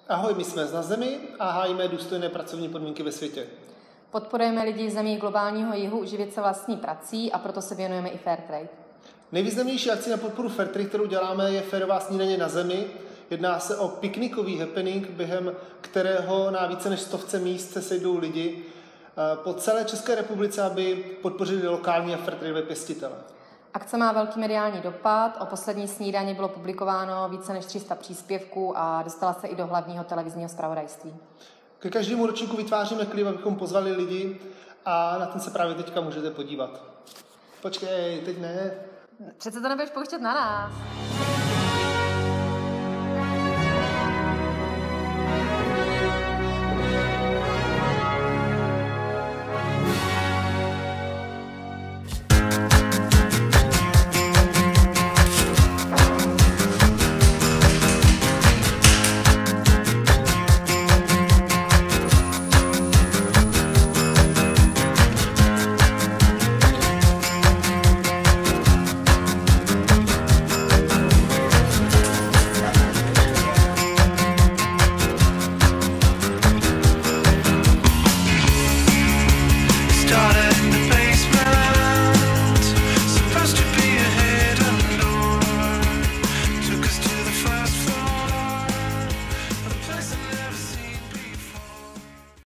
Ahoj, my jsme z NaZemi a hájíme důstojné pracovní podmínky ve světě. Podporujeme lidi v zemích globálního jihu uživit se vlastní prací a proto se věnujeme i fair trade. Nejvýznamnější akcí na podporu fair trade, kterou děláme, je férová snídaně na zemi. Jedná se o piknikový happening, během kterého na více než 100 míst se sejdou lidi po celé České republice, aby podpořili lokální a fair trade pěstitele. Akce má velký mediální dopad, o poslední snídani bylo publikováno více než 300 příspěvků a dostala se i do hlavního televizního zpravodajství. Ke každému ročníku vytváříme klip, abychom pozvali lidi a na ten se právě teďka můžete podívat. Počkej, teď ne. Přece to nebudeš pouštět na nás.